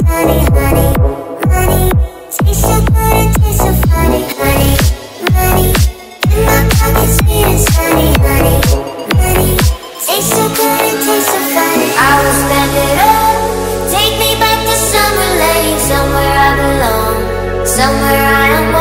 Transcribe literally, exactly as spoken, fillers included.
honey, honey. Money tastes so good and tastes so funny, honey. Money in my pocket, sweet and sunny, honey. Money tastes so good and tastes so funny. I will spend it all. Take me back to summer lane, somewhere I belong, somewhere I am.